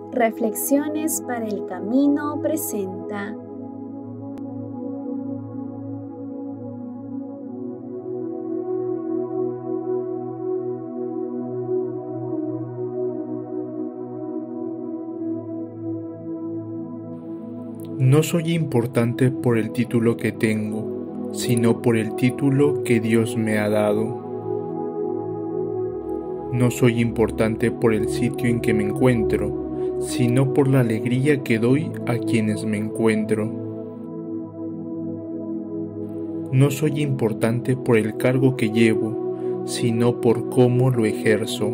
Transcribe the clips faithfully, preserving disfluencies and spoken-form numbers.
Reflexiones para el Camino presenta. No soy importante por el título que tengo, sino por el título que Dios me ha dado. No soy importante por el sitio en que me encuentro, sino por la alegría que doy a quienes me encuentro. No soy importante por el cargo que llevo, sino por cómo lo ejerzo.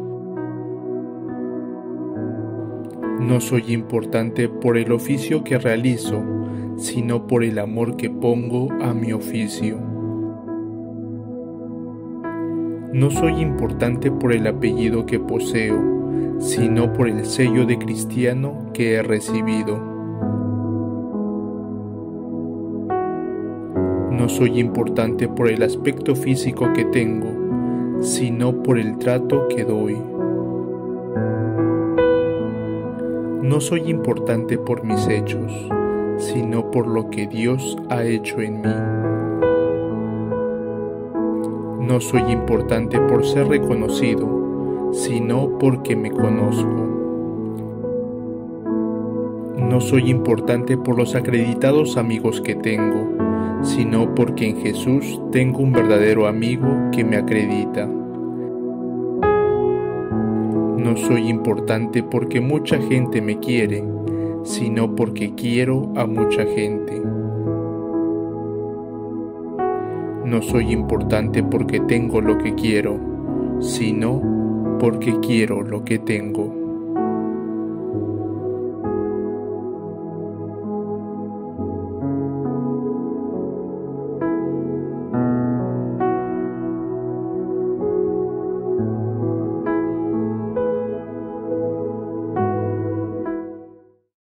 No soy importante por el oficio que realizo, sino por el amor que pongo a mi oficio. No soy importante por el apellido que poseo, sino por el sello de cristiano que he recibido. No soy importante por el aspecto físico que tengo, sino por el trato que doy. No soy importante por mis hechos, sino por lo que Dios ha hecho en mí. No soy importante por ser reconocido, sino porque me conozco. No soy importante por los acreditados amigos que tengo, sino porque en Jesús tengo un verdadero amigo que me acredita. No soy importante porque mucha gente me quiere, sino porque quiero a mucha gente. No soy importante porque tengo lo que quiero, sino porque quiero lo que tengo.